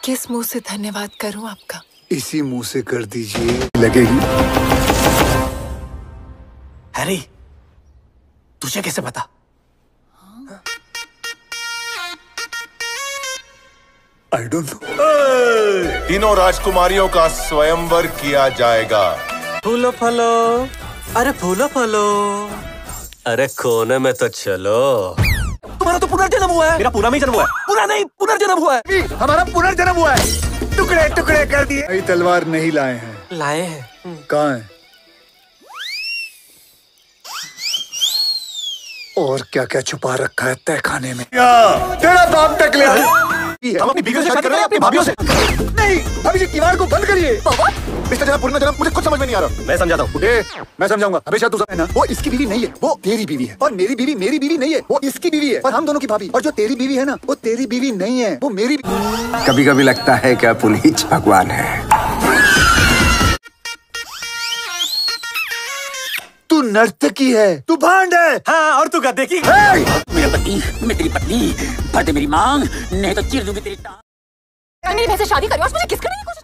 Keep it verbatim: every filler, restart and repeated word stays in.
किस मुंह से धन्यवाद करूं आपका? इसी मुंह से कर दीजिए, लगेगी। हैरी, तुझे कैसे पता? I don't know. तीनों राजकुमारियों का स्वयंवर किया जाएगा। फूलो फलो, अरे फूलो फलो, अरे कोने में तो चलो। तुम्हारा तो पुनर्जन्म हुआ है। मेरा पूरा नहीं जन्म हुआ है। पूरा नहीं, पुनर्जन्म हुआ है। हमारा पुनर्जन्म हुआ है। टुकड़े टुकड़े कर दिए। नई तलवार नहीं लाए हैं। लाए हैं। कहाँ है? और क्या क्या छुपा रखा है तय खाने में? तेरा बाप तक ले। हम अपनी बीवी से शादी कर रहे हैं, अपनी भाभियों से नहीं। अभी से किवाड़ को बंद करिए। इसका जनाब पुनर्जन्म मुझे कुछ समझ में नहीं आ रहा। मैं समझाता हूँ। मैं समझाऊंगा। हमेशा तू समझना, वो इसकी बीवी नहीं है, वो तेरी बीवी है। और मेरी बीवी मेरी बीवी नहीं है, वो इसकी बीवी है। और हम दोनों की भाभी। और जो तेरी बीवी है ना, वो तेरी बीवी नहीं है, वो मेरी। कभी कभी लगता है कि पुनीत भगवान है। तू नर्तकी है, तू भांड है। हाँ, और तू गद्दे की। मेरा पति, मैं तेरी पत्नी, भर दे मेरी मांग, नहीं तो चीर दूंगी तेरी टांग। से शादी करी और मुझे किस करने की कोशिश